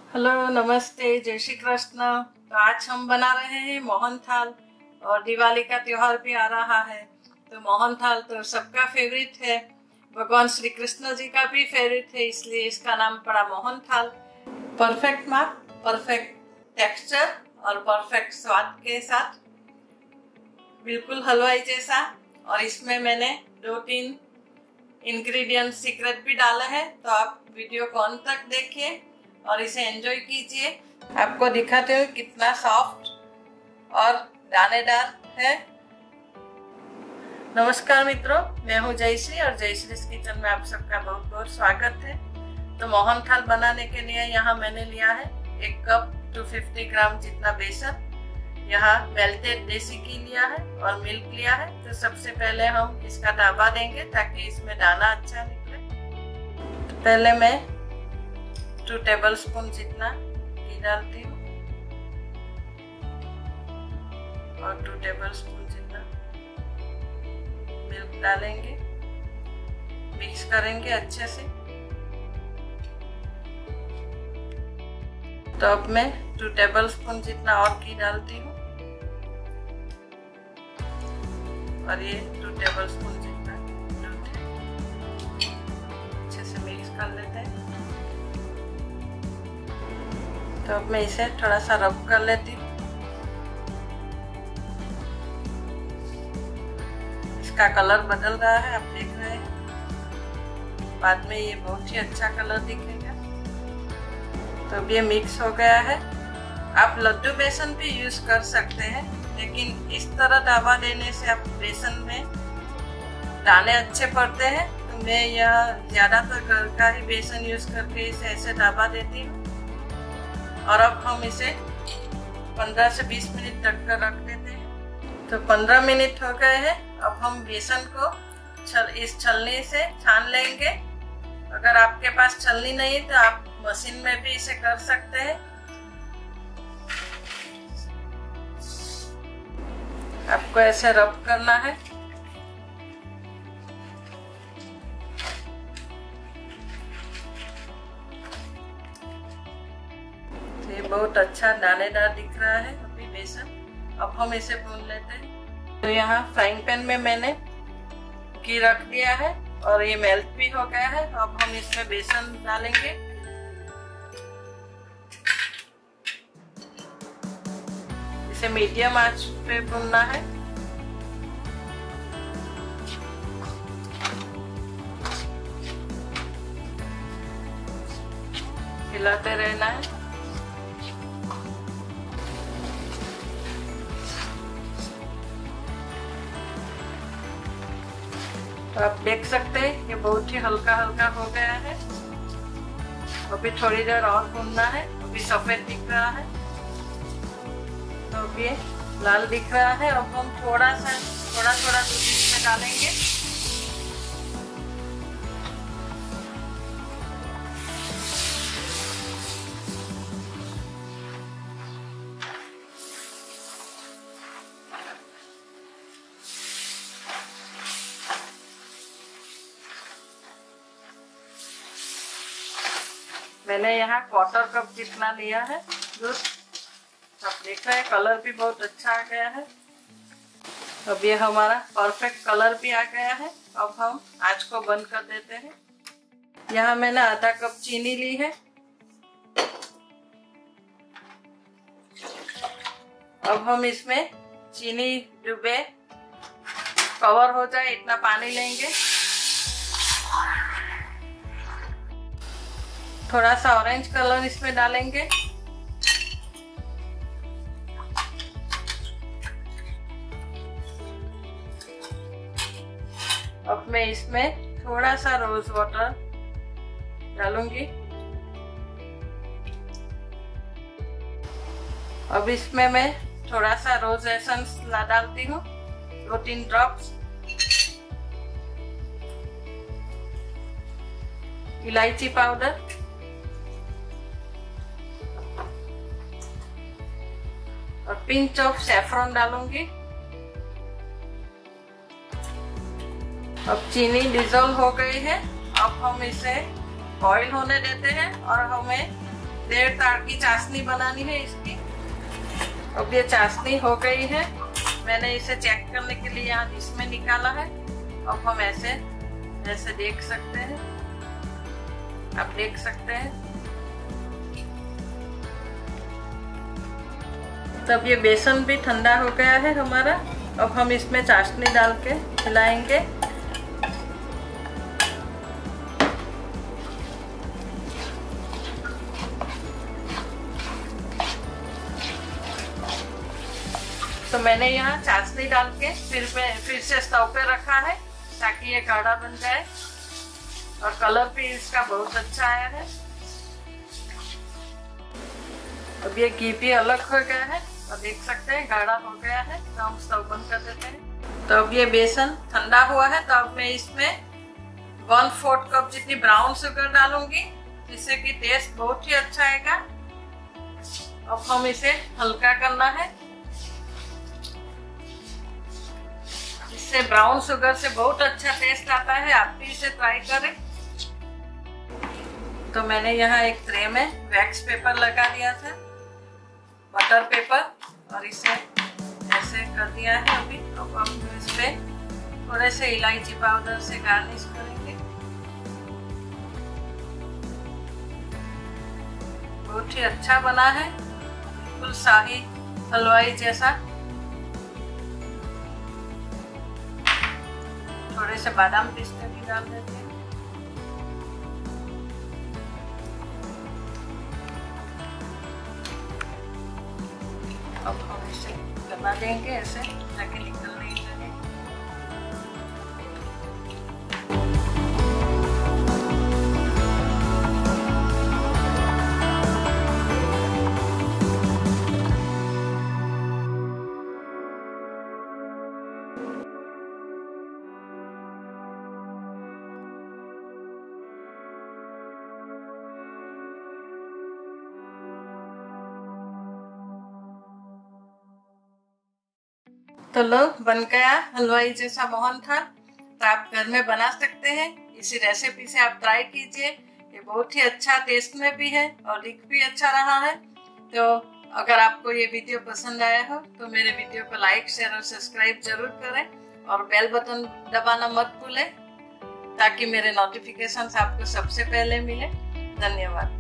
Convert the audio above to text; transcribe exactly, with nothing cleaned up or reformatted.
Hello, नमस्ते, जय श्री कृष्ण। तो आज हम बना रहे हैं मोहन थाल और दिवाली का त्योहार भी आ रहा है। तो मोहन थाल तो सबका फेवरेट है, भगवान श्री कृष्ण जी का भी फेवरेट है, इसलिए इसका नाम पड़ा मोहन थाल। परफेक्ट माप, परफेक्ट टेक्सचर और परफेक्ट स्वाद के साथ, बिल्कुल हलवाई जैसा। और इसमें मैंने दो तीन इंग्रेडिएंट सीक्रेट भी डाला है, तो आप वीडियो को अंत तक देखिए और इसे एंजॉय कीजिए। आपको दिखाते हुए कितना सॉफ्ट और दानेदार है। नमस्कार मित्रों, मैं हूँ जयश्री और जयश्री's किचन में आप सबका बहुत बहुत स्वागत है। तो मोहन थाल बनाने के लिए यहाँ मैंने लिया है एक कप दो सौ पचास ग्राम जितना बेसन। यहाँ मेल्टेड देसी घी लिया है और मिल्क लिया है। तो सबसे पहले हम इसका दाबा देंगे ताकि इसमें दाना अच्छा निकले। तो पहले मैं टू टेबल स्पून जितना घी डालती हूँ और टू टेबल स्पून जितना मिल्क डालेंगे, मिक्स करेंगे अच्छे से। तो अब मैं टू टेबल स्पून जितना और घी डालती हूँ और ये टू टेबल स्पून जितना दूध है, अच्छे से मिक्स कर लेते हैं। तो अब मैं इसे थोड़ा सा रब कर लेती हूँ। इसका कलर बदल रहा है, आप देख रहे हैं। बाद में ये बहुत ही अच्छा कलर दिखेगा। तो अब ये मिक्स हो गया है। आप लड्डू बेसन भी यूज कर सकते हैं, लेकिन इस तरह दावा देने से आप बेसन में दाने अच्छे पड़ते हैं। तो मैं यह ज्यादातर घर का ही बेसन यूज करके इसे ऐसे दावा देती हूँ। और अब हम इसे पंद्रह से बीस मिनट तक कर रख देते हैं। तो पंद्रह मिनट हो गए हैं। अब हम बेसन को छल, इस छलनी से छान लेंगे। अगर आपके पास छलनी नहीं तो आप मशीन में भी इसे कर सकते हैं। आपको ऐसे रब करना है। तो ये बहुत अच्छा दानेदार दिख रहा है अभी बेसन। अब हम इसे भून लेते हैं। तो यहाँ फ्राइंग पैन में मैंने घी रख दिया है और ये मेल्ट भी हो गया है। अब हम इसमें बेसन डालेंगे। इसे मीडियम आंच पे भूनना है। हिलाते रहना है। तो आप देख सकते हैं ये बहुत ही हल्का हल्का हो गया है। अभी थोड़ी देर और भूनना है। अभी सफेद दिख रहा है, तो अब ये लाल दिख रहा है। अब हम थोड़ा सा थोड़ा थोड़ा दूध इसमें डालेंगे। मैंने यहाँ क्वार्टर कप जितना लिया है दूध। आप देख रहे हैं कलर भी बहुत अच्छा आ गया है। अब ये हमारा परफेक्ट कलर भी आ गया है। अब हम आंच को बंद कर देते हैं। यहाँ मैंने आधा कप चीनी ली है। अब हम इसमें चीनी डूबे कवर हो जाए इतना पानी लेंगे। थोड़ा सा ऑरेंज कलर इसमें डालेंगे। अब मैं इसमें थोड़ा सा रोज वाटर डालूंगी। अब इसमें मैं थोड़ा सा रोज एसेंस ला डालती हूँ, दो तीन ड्रॉप्स। इलायची पाउडर, और पिंच ऑफ सैफरन डालूंगी। अब चीनी डिजोल्व हो गई है। अब हम इसे बॉईल होने देते हैं और हमें डेढ़ तार की चाशनी बनानी है इसकी। अब ये चाशनी हो गई है, मैंने इसे चेक करने के लिए यहाँ इसमें निकाला है। अब हम ऐसे ऐसे देख सकते हैं, आप देख सकते हैं। तब ये बेसन भी ठंडा हो गया है हमारा। अब हम इसमें चाशनी डाल के हिलाएंगे। तो मैंने यहाँ चाशनी डाल के फिर फिर से स्टोव पे रखा है ताकि ये गाढ़ा बन जाए, और कलर भी इसका बहुत अच्छा आया है। अब ये घी भी अलग हो गया है और देख सकते हैं गाढ़ा हो गया है। तो हम स्टोव बंद कर देते हैं। तो अब ये बेसन ठंडा हुआ है, तो अब मैं इसमें वन फोर्थ कप जितनी ब्राउन शुगर डालूंगी, जिससे कि टेस्ट बहुत ही अच्छा आएगा। अब हम इसे हल्का करना है, इससे ब्राउन शुगर से बहुत अच्छा टेस्ट आता है। आप भी इसे ट्राई करें। तो मैंने यहाँ एक ट्रे में वैक्स पेपर लगा दिया था, बटर पेपर, और इसे ऐसे कर दिया है। अभी अब हम इस पे थोड़े से इलायची पाउडर से गार्निश करेंगे। बहुत ही अच्छा बना है, बिल्कुल शाही हलवाई जैसा। थोड़े से बादाम पिस्ते भी डाल देते हैं। अब हम इसे दबा देंगे ऐसे ताकि निकल नहीं लगे। तो लो, बन गया हलवाई जैसा मोहन थाल। तो आप घर में बना सकते हैं। इसी रेसिपी से आप ट्राई कीजिए। ये बहुत ही अच्छा टेस्ट में भी है और दिख भी अच्छा रहा है। तो अगर आपको ये वीडियो पसंद आया हो तो मेरे वीडियो को लाइक, शेयर और सब्सक्राइब जरूर करें, और बेल बटन दबाना मत भूलें ताकि मेरे नोटिफिकेशंस आपको सबसे पहले मिले। धन्यवाद।